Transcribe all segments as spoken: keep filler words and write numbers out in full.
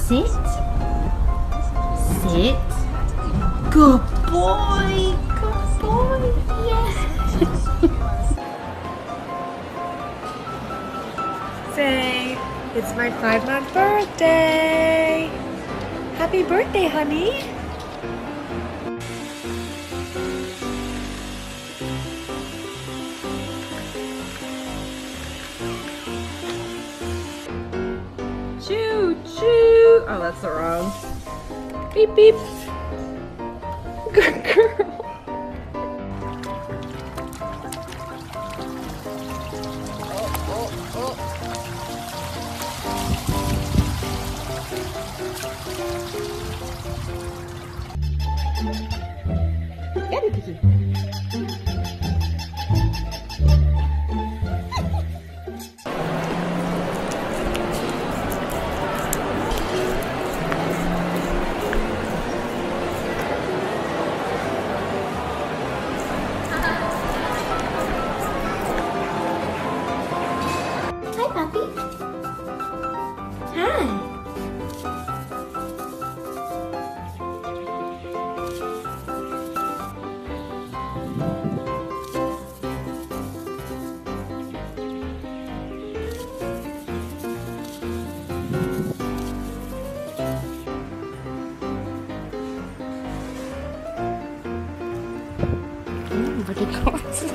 Sit. Sit. Good boy. Good boy. Yeah. Say, it's my five-month birthday. Happy birthday, honey. Choo choo. Oh, that's the wrong. Beep beep. Good girl. Oh, oh, oh. Get it, Kiki. Hi, puppy. Hi. Ooh, what it goes.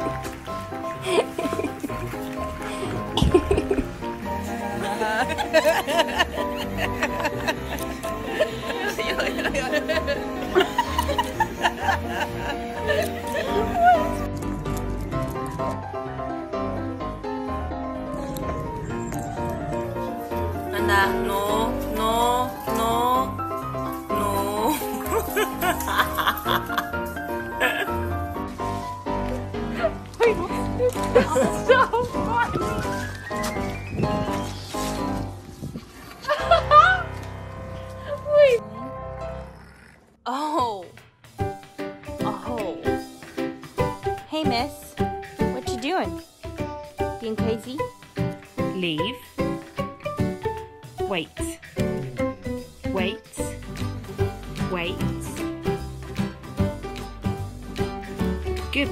Anda, no, no, no, no. It's so funny. Wait. Oh. Oh. Hey, miss. What you doing? Being crazy? Leave. Wait. Wait. Wait. Good.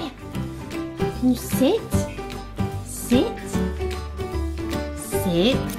Can you sit? Sit? Sit?